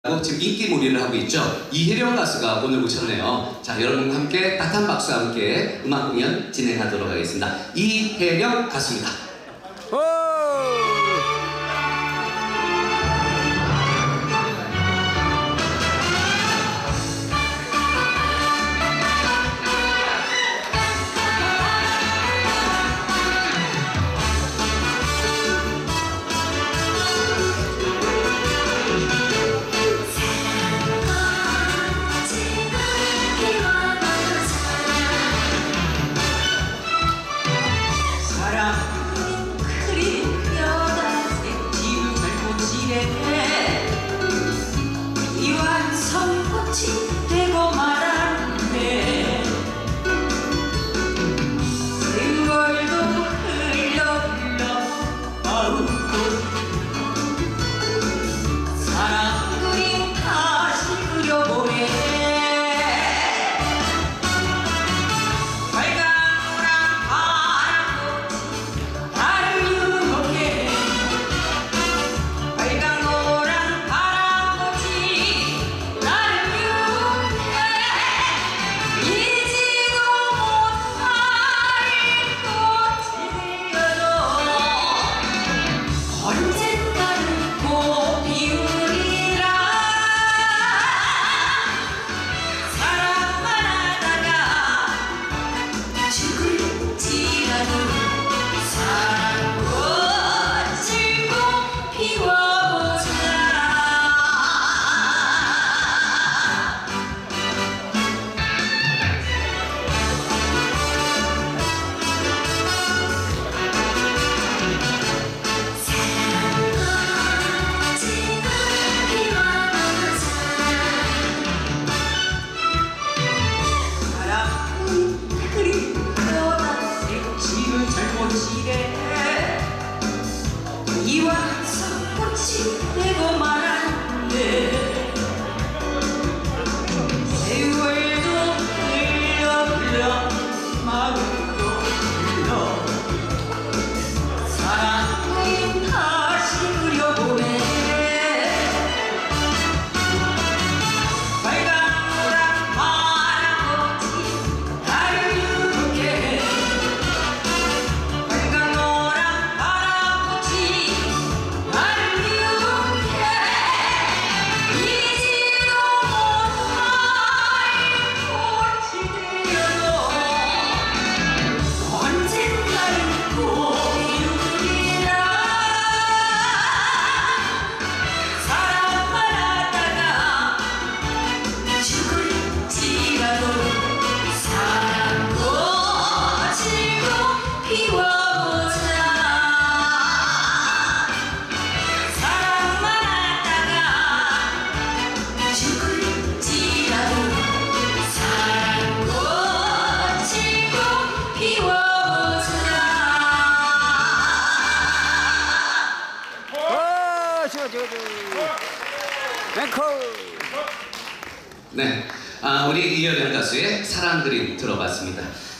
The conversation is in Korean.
지금 인기몰이를 하고 있죠. 이혜령 가수가 오늘 오셨네요. 자, 여러분과 함께 따뜻한 박수와 함께 음악 공연 진행하도록 하겠습니다. 이혜령 가수입니다. 되고 말았네. 세월도 흘러 마음도 사랑 그림 다시 그려보네. 빨강노랑 파랑꽃 나를 유혹해. 빨강노랑 파랑꽃이 이와 꽃이 되고 말았네. 세월도 흘러 마음도 흘러 사랑을 다시 그려보네. 빨강노랑 파랑꽃이 나를 유혹해. 빨강노랑 파랑꽃이 네, 우리 이혜령 가수의 사랑 그림 들어봤습니다.